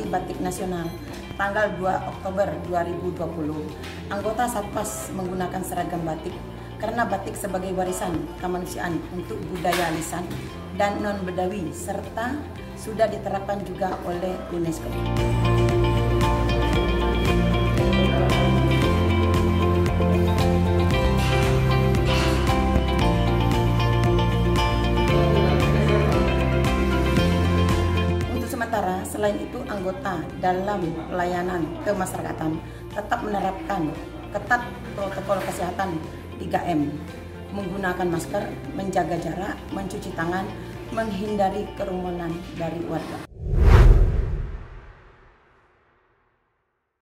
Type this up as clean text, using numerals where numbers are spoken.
Hari Batik Nasional tanggal 2 Oktober 2020, anggota Satpas menggunakan seragam batik karena batik sebagai warisan kemanusiaan untuk budaya lisan dan non-Bedawi serta sudah diterapkan juga oleh UNESCO. Sementara selain itu, anggota dalam pelayanan kemasyarakatan tetap menerapkan ketat protokol kesehatan 3M, menggunakan masker, menjaga jarak, mencuci tangan, menghindari kerumunan dari warga.